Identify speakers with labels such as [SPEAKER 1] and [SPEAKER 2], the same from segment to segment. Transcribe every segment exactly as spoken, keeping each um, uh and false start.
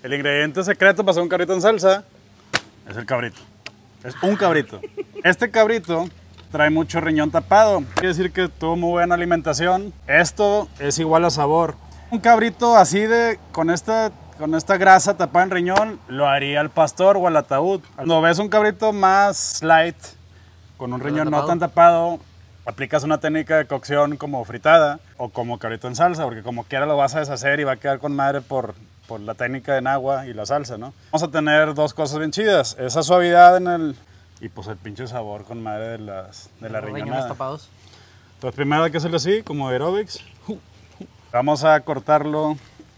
[SPEAKER 1] El ingrediente secreto para hacer un cabrito en salsa es el cabrito. Es un cabrito. Este cabrito trae mucho riñón tapado. Quiere decir que tuvo muy buena alimentación. Esto es igual a sabor. Un cabrito así de, con esta, con esta grasa tapada en riñón, lo haría al pastor o al ataúd. Cuando ves un cabrito más light, con un riñón no tan tapado, aplicas una técnica de cocción como fritada o como cabrito en salsa, porque como quiera lo vas a deshacer y va a quedar con madre por, por la técnica en agua y la salsa, ¿no? Vamos a tener dos cosas bien chidas, esa suavidad en el... y pues el pinche sabor con madre de, las, de la riñonada.
[SPEAKER 2] Tapados.
[SPEAKER 1] Entonces primero hay que hacerlo así, como aerobics. Vamos a cortarlo.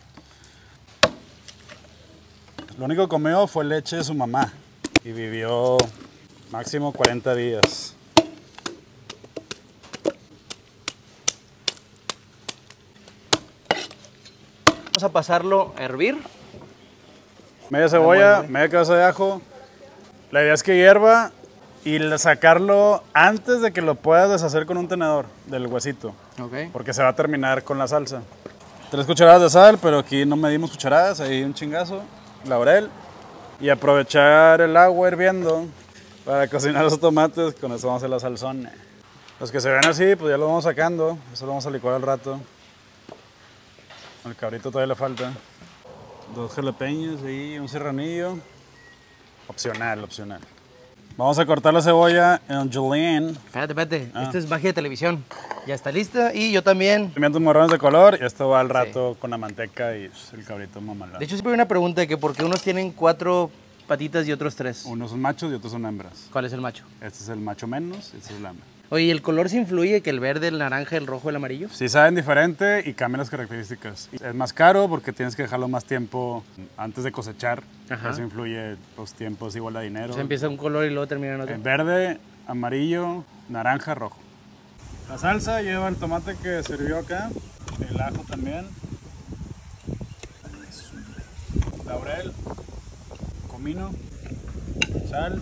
[SPEAKER 1] Lo único que comió fue leche de su mamá y vivió máximo cuarenta días.
[SPEAKER 2] Vamos a pasarlo a hervir.
[SPEAKER 1] Media cebolla, media cabeza de ajo. La idea es que hierva y sacarlo antes de que lo puedas deshacer con un tenedor del huesito.
[SPEAKER 2] Ok.
[SPEAKER 1] Porque se va a terminar con la salsa. Tres cucharadas de sal, pero aquí no medimos cucharadas, ahí un chingazo. Laurel. Y aprovechar el agua hirviendo para cocinar los tomates. Con eso vamos a hacer la salsona. Los que se ven así, pues ya lo vamos sacando. Eso lo vamos a licuar al rato. El cabrito todavía le falta. Dos jalapeños y un serranillo. Opcional, opcional. Vamos a cortar la cebolla en julienne.
[SPEAKER 2] Espérate, espérate.
[SPEAKER 1] Ah.
[SPEAKER 2] Esta es magia de televisión. Ya está lista y yo también.
[SPEAKER 1] Pimientos morrones de color y esto va al rato sí. Con la manteca y el cabrito mamalado.
[SPEAKER 2] De hecho, siempre hay una pregunta de que por qué unos tienen cuatro patitas y otros tres.
[SPEAKER 1] Unos son machos y otros son hembras.
[SPEAKER 2] ¿Cuál es el macho?
[SPEAKER 1] Este es el macho menos y este es el hembra.
[SPEAKER 2] Oye, ¿y el color se influye que el verde, el naranja, el rojo, el amarillo?
[SPEAKER 1] Sí, saben diferente y cambian las características. Es más caro porque tienes que dejarlo más tiempo antes de cosechar. Ajá. Eso influye los tiempos igual a dinero.
[SPEAKER 2] O sea, empieza un color y luego termina en otro.
[SPEAKER 1] En verde, amarillo, naranja, rojo. La salsa lleva el tomate que sirvió acá, el ajo también, laurel, comino, sal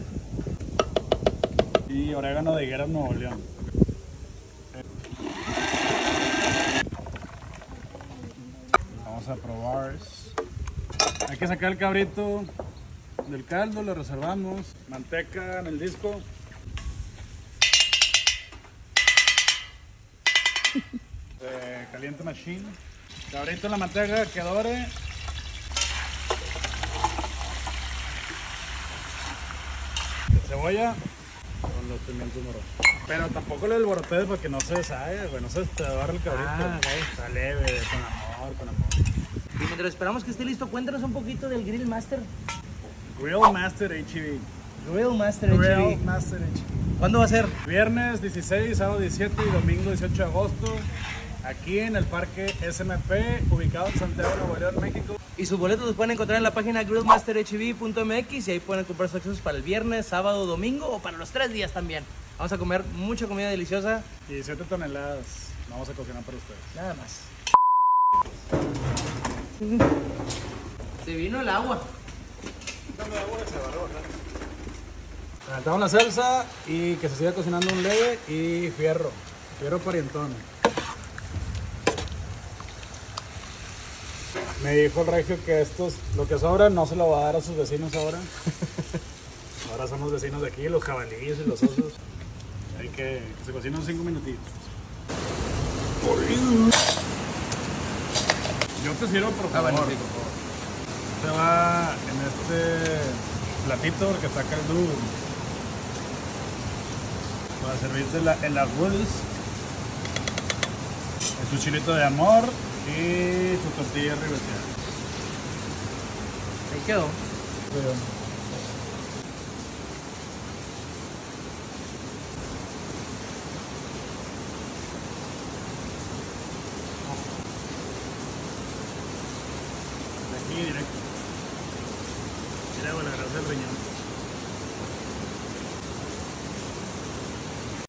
[SPEAKER 1] y orégano de Higueras, Nuevo León. Vamos a probar. Hay que sacar el cabrito del caldo, lo reservamos. Manteca en el disco. De caliente machine. Cabrito en la manteca que dore. Cebolla con los pimientos morrones. Pero tampoco le alborotes porque no se deshaga, güey, no se te agarra el cabrito.
[SPEAKER 2] Ah, okay.
[SPEAKER 1] Está leve, con amor, con amor.
[SPEAKER 2] Y mientras esperamos que esté listo, cuéntanos un poquito del Grill Master.
[SPEAKER 1] Grill Master H E B.
[SPEAKER 2] Grill Master H E B.
[SPEAKER 1] Grill Master H E B.
[SPEAKER 2] ¿Cuándo va a ser?
[SPEAKER 1] Viernes dieciséis, sábado diecisiete y domingo dieciocho de agosto. Aquí en el Parque S M P, ubicado en Santiago, Nuevo León, México.
[SPEAKER 2] Y sus boletos los pueden encontrar en la página grill master h e b punto m x y ahí pueden comprar sus accesos para el viernes, sábado, domingo o para los tres días también. Vamos a comer mucha comida deliciosa.
[SPEAKER 1] diecisiete toneladas. Vamos a cocinar para ustedes.
[SPEAKER 2] Nada más. Se vino el agua.
[SPEAKER 1] Quitando agua y se va a rebajar. Calentamos la salsa y que se siga cocinando un leve y fierro. Fierro parientón. Me dijo el regio que estos, lo que sobra no se lo va a dar a sus vecinos ahora. Ahora son los vecinos de aquí, los jabalíes y los osos. Hay que, que se cocinen cinco minutitos. Yo te sirvo, por favor. Ah, bueno, sí, por favor. Se va en este platito porque está acá el duro. Para servirse la, el arroz, su chilito de amor y su tortilla ribeteada.
[SPEAKER 2] Ahí quedó.
[SPEAKER 1] Pero, de aquí directo. Mira, bueno, la grasa del riñón.